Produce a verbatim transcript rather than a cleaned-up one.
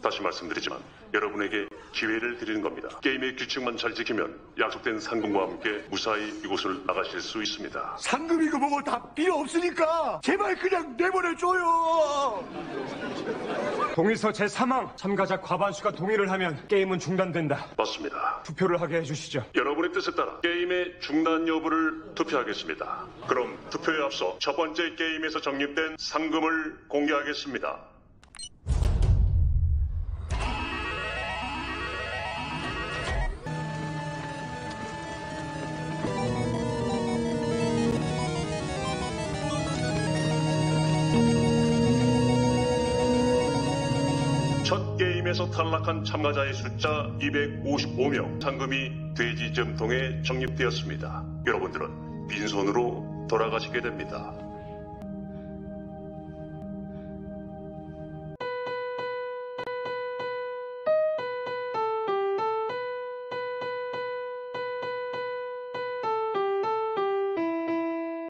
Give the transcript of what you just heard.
다시 말씀드리지만 여러분에게 기회를 드리는 겁니다. 게임의 규칙만 잘 지키면 약속된 상금과 함께 무사히 이곳을 나가실 수 있습니다. 상금이고 뭐고 다 필요 없으니까 제발 그냥 내보내줘요. 동의서 제삼 항 참가자 과반수가 동의를 하면 게임은 중단된다. 맞습니다. 투표를 하게 해주시죠. 여러분의 뜻에 따라 게임의 중단 여부를 투표하겠습니다. 그럼 투표에 앞서 첫 번째 게임에서 적립된 상금을 공개하겠습니다. 첫 게임에서 탈락한 참가자의 숫자 이백오십오 명, 상금이 돼지점통에 적립되었습니다. 여러분들은 빈손으로 돌아가시게 됩니다.